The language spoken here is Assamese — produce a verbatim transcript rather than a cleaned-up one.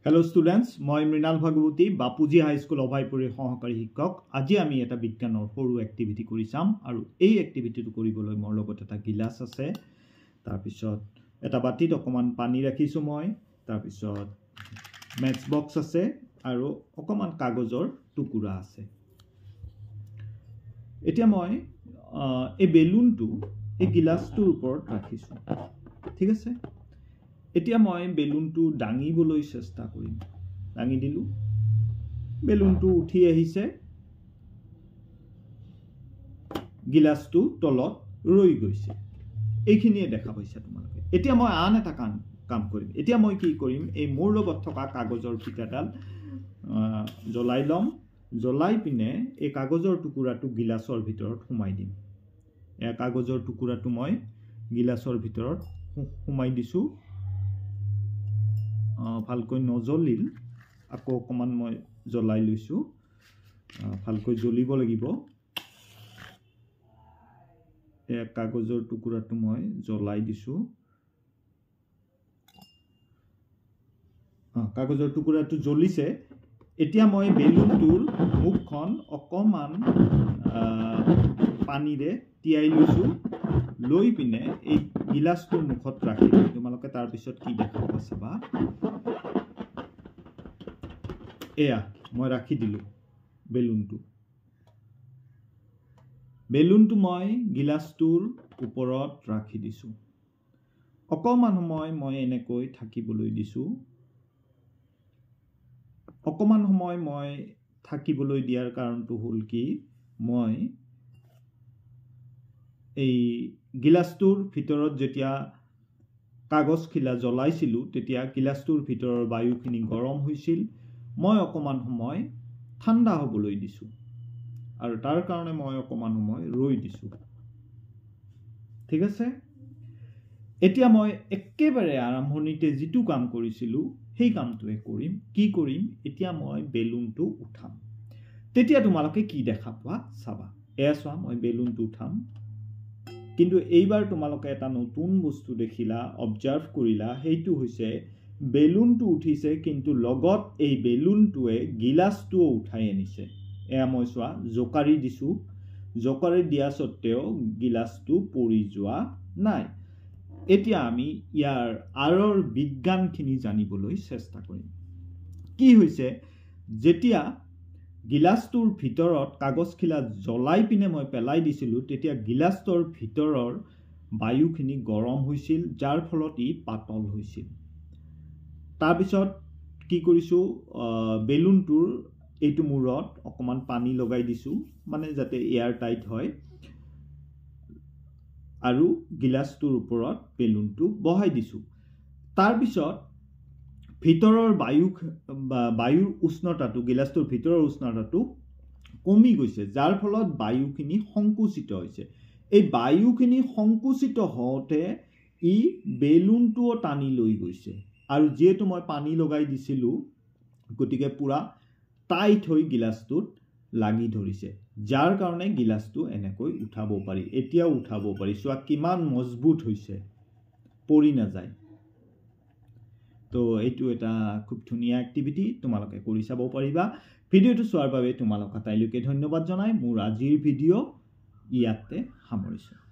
Hello students, মই মৃণাল ভাগৱতী বাপুজি হাই স্কুল অভাইপুৰীৰ সহকাৰী শিক্ষক। আজি আমি এটা বিজ্ঞানৰ সৰু এক্টিভিটি কৰি চাম আৰু এই এক্টিভিটিটো কৰিবলৈ মোৰ লগত এটা গিলাস আছে, তাৰ পিছত এটা বাটিত অকমান পানী ৰাখিছো মই, তাৰ পিছত মেটচ বক্স আছে আৰু অকমান কাগজৰ টুকুৰা আছে। এতিয়া মই এই বেলুনটো এই গিলাসটোৰ ওপৰত ৰাখিছো, ঠিক আছে। এতিয়া মই বেলুনটো ডাঙিবলৈ চেষ্টা কৰিম। ডাঙি দিলো, বেলুনটো উঠি আহিছে, গিলাসটো তলত ৰৈ গৈছে। এইখিনিয়ে দেখা পাইছা তোমালোকে। এতিয়া মই আন এটা কাম কাম কৰিম। এতিয়া মই কি কৰিম, এই মোৰ লগত থকা কাগজৰ ফিটাডাল জ্বলাই লম, জ্বলাই পিনে এই কাগজৰ টুকুৰাটো গিলাসৰ ভিতৰত সোমাই দিম। এই কাগজৰ টুকুৰাটো মই গিলাসৰ ভিতৰত সোমাই দিছো। ভালকৈ নজ্বলিল, আকৌ অকমান মই জ্বলাই লৈছো, ভালকৈ জ্বলিব লাগিব। এই কাগজৰ টুকুৰাটো মই জ্বলাই দিছো। কাগজৰ টুকুৰাটো জ্বলিছে। এতিয়া মই বেলুনটোৰ মুখখন অকমান পানীৰে তিয়াই লৈছো, লৈ পিনে এই গিলাসটোৰ মুখত ৰাখি দিম। তোমালোকে তাৰ পিছত কি দেখা পাবা চাবা। এয়া মই ৰাখি দিলো বেলুনটো। বেলুনটো মই গিলাসটোৰ ওপৰত ৰাখি দিছো। অকমান সময় মই এনেকৈ থাকিবলৈ দিছো। অকমান সময় মই থাকিবলৈ দিয়াৰ কাৰণটো হ'ল কি, মই এই গিলাসটোৰ ভিতৰত যেতিয়া কাগজখিলা জ্বলাইছিলো তেতিয়া গিলাসটোৰ ভিতৰৰ বায়ুখিনি গৰম হৈছিল। মই অকমান সময় ঠাণ্ডা হ'বলৈ দিছো আৰু তাৰ কাৰণে মই অকমান সময় ৰৈ দিছো, ঠিক আছে। এতিয়া মই একেবাৰে আৰম্ভণিতে যিটো কাম কৰিছিলো সেই কামটোৱে কৰিম। কি কৰিম, এতিয়া মই বেলুনটো উঠাম। তেতিয়া তোমালোকে কি দেখা পোৱা চাবা। এয়া চোৱা, মই বেলুনটো উঠাম, কিন্তু এইবাৰ তোমালোকে এটা নতুন বস্তু দেখিলা, অবজাৰ্ভ কৰিলা। সেইটো হৈছে বেলুনটো উঠিছে, কিন্তু লগত এই বেলুনটোৱে গিলাসটোও উঠাই আনিছে। এয়া মই চোৱা জোকাৰি দিছো, জোকাৰি দিয়া সত্ত্বেও গিলাসটো পৰি যোৱা নাই। এতিয়া আমি ইয়াৰ আঁৰৰ বিজ্ঞানখিনি জানিবলৈ চেষ্টা কৰিম। কি হৈছে, যেতিয়া গিলাসটোৰ ভিতৰত কাগজখিলা জ্বলাই পিনে মই পেলাই দিছিলো তেতিয়া গিলাসটোৰ ভিতৰৰ বায়ুখিনি গৰম হৈছিল, যাৰ ফলত ই পাতল হৈছিল। তাৰপিছত কি কৰিছো, বেলুনটোৰ এইটো মূৰত অকমান পানী লগাই দিছো, মানে যাতে এয়াৰ টাইট হয়, আৰু গিলাসটোৰ ওপৰত বেলুনটো বহাই দিছো। তাৰপিছত ভিতৰৰ বায়ু বায়ুৰ উষ্ণতাটো, গিলাসটোৰ ভিতৰৰ উষ্ণতাটো কমি গৈছে, যাৰ ফলত বায়ুখিনি সংকুচিত হৈছে। এই বায়ুখিনি সংকুচিত হওঁতে ই বেলুনটোও টানি লৈ গৈছে, আৰু যিহেতু মই পানী লগাই দিছিলো গতিকে পুৰা টাইট হৈ গিলাসটোত লাগি ধৰিছে, যাৰ কাৰণে গিলাসটো এনেকৈ উঠাব পাৰি। এতিয়াও উঠাব পাৰি, চোৱা কিমান মজবুত হৈছে, পৰি নাযায়। তো এইটো এটা খুব ধুনীয়া এক্টিভিটি, তোমালোকে কৰি চাব পাৰিবা। ভিডিঅ'টো চোৱাৰ বাবে তোমালোক আটাইলৈকে ধন্যবাদ জনাই মোৰ আজিৰ ভিডিঅ' ইয়াতে সামৰিছোঁ।